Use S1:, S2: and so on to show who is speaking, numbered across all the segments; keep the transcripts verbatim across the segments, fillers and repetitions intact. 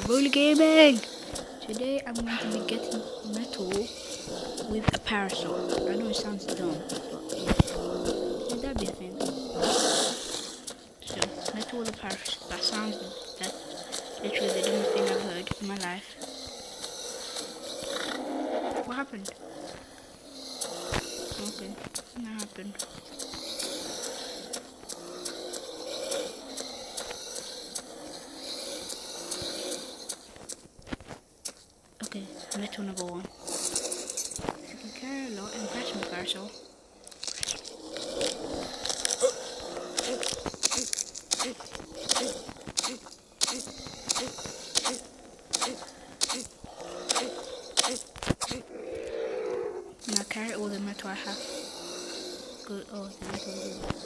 S1: Roller gaming! Today I'm going to be getting metal with a Parasaur. I know it sounds dumb, but yeah. Should that be a thing? So, metal with a Parasaur. That sounds, that's literally the dumbest thing I've heard in my life. What happened? Okay, that happened. Okay, metal number one. You can carry a lot and press me, Parasaur. Now carry all the metal I have. Good. Oh, the metal is good.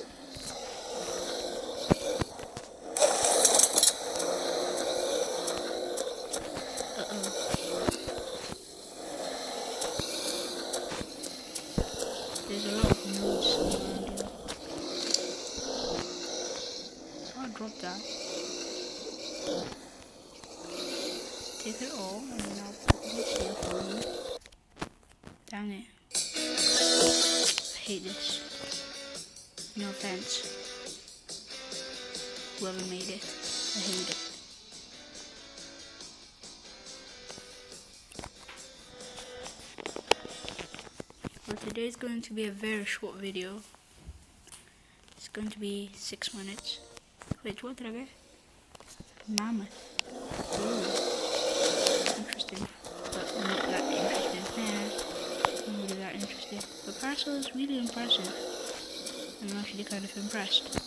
S1: There's a lot of nodes around here. So I'll drop that. Take it all and then I'll put this here for you. Dang it. I hate this. No offense. Whoever made it. I hate it. But today's going to be a very short video. It's going to be six minutes. Wait, what did I get? Mammoth. Ooh. Interesting. But not that interesting. Yeah, not really that interesting. But Parasaur is really impressive. I'm actually kind of impressed.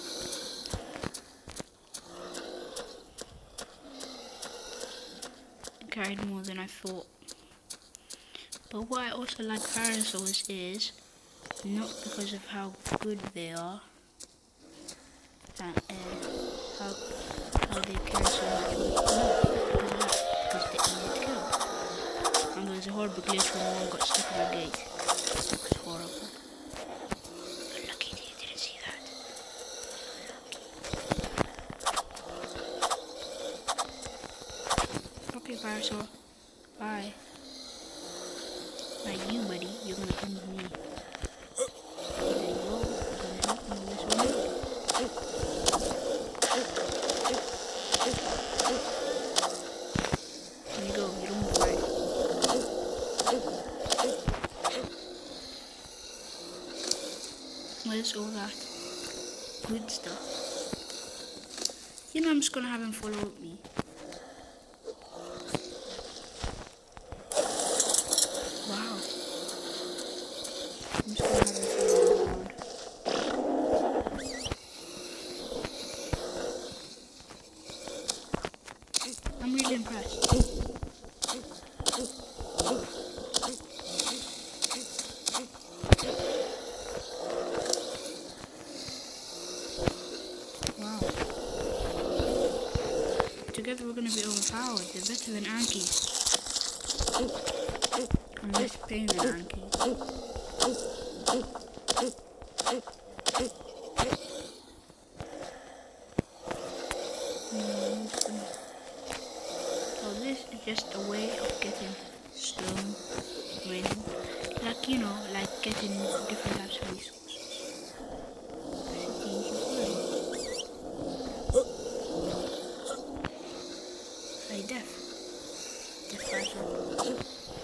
S1: I carried more than I thought. But what I also like Parasaurs is not because of how good they are and uh, how how they carry so much weight. No, because they easy to kill. And there was a horrible glitch when one got stuck in a gate. It was horrible. You're lucky you didn't see that. Okay, Parasaur. Bye. Like you, buddy, you're gonna come with me. There you go. I'm gonna help you this way. There you go. You don't move right. Where's all that good stuff? You know, I'm just gonna have him follow me. Wow. I'm just gonna have him follow around. I'm really impressed. Wow. Together we're gonna be overpowered. They're better than Ankies. I'm less pain than Anki. So this is just a way of getting stone, mining, like you know, like getting different types of resources. Hey, Def. Def five.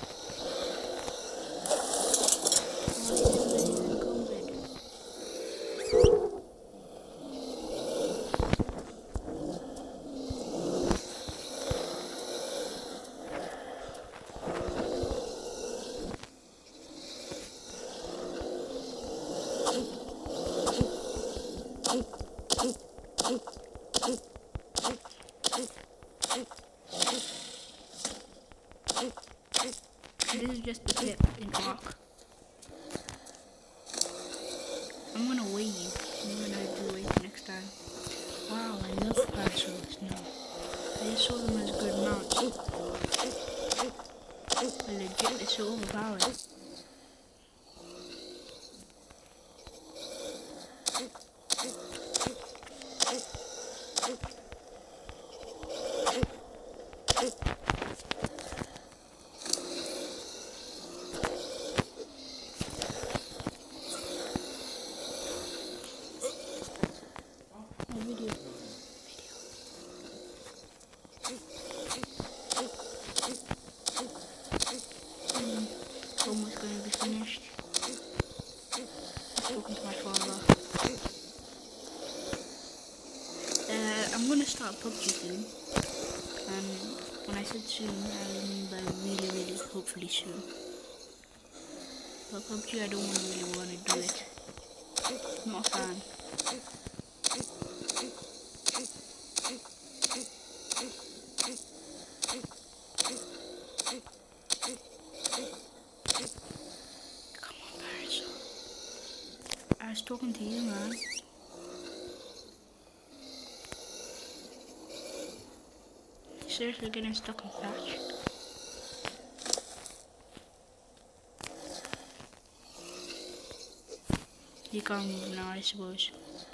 S1: This is just the tip in rock. I'm gonna weigh you. I'm gonna do weight next time. Wow, I love Parasaurs now. I just saw them as good mounts. But legit, they're so overpowered. start P U B G soon. And when I said soon, I mean by really, really, hopefully soon. But P U B G, I don't want to really want to do it. Not a fan. Come on, Parasaur. I was talking to you, man. Seriously getting stuck in thatch. You can't move now, I suppose.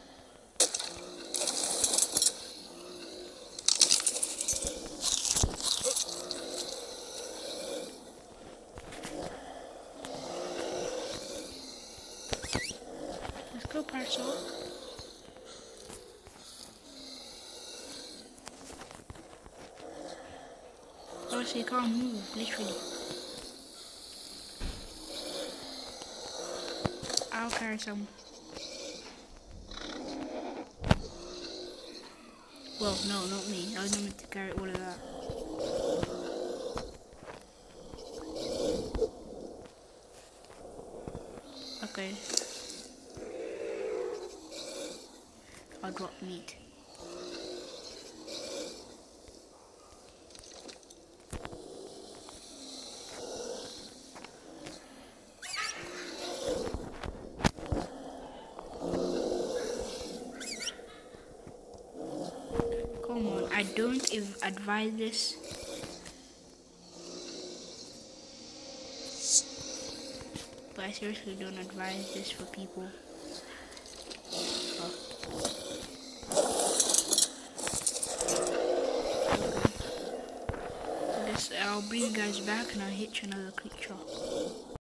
S1: Let's go, Parasaur. Oh, so you can't move, literally. I'll carry some. Well, no, not me. I was not meant to carry all of that. Okay. I'll drop meat. Come on, I don't even advise this. But I seriously don't advise this for people. Oh. Okay. I guess I'll bring you guys back and I'll hit you another creature.